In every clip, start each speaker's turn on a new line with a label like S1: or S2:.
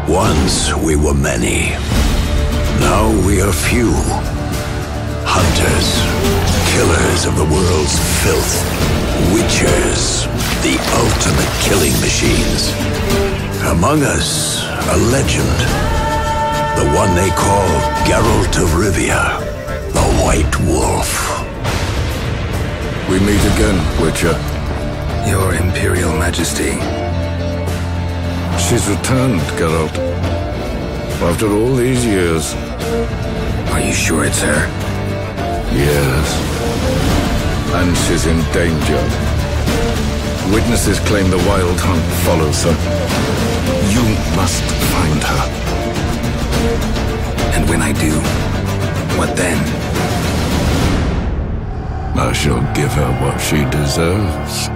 S1: Once we were many. Now we are few. Hunters, killers of the world's filth. Witchers, the ultimate killing machines. Among us, a legend. The one they call Geralt of Rivia, the White Wolf.
S2: We meet again, Witcher.
S3: Your Imperial Majesty.
S2: She's returned, Geralt. After all these years.
S3: Are you sure it's her?
S2: Yes. And she's in danger. Witnesses claim the Wild Hunt follows her. You must find her.
S3: And when I do, what then?
S2: I shall give her what she deserves.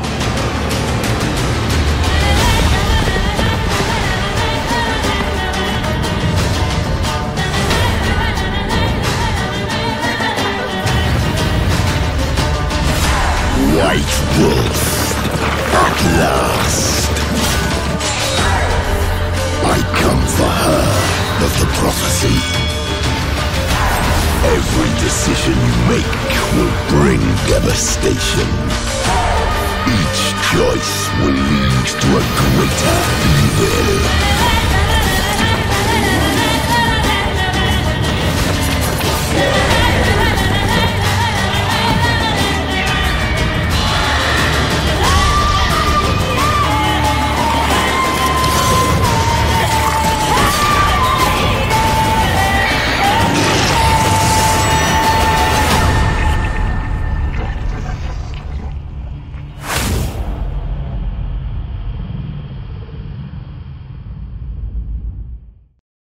S1: White Wolf, at last. I come for her of the prophecy. Every decision you make will bring devastation. Each choice will lead to a greater evil.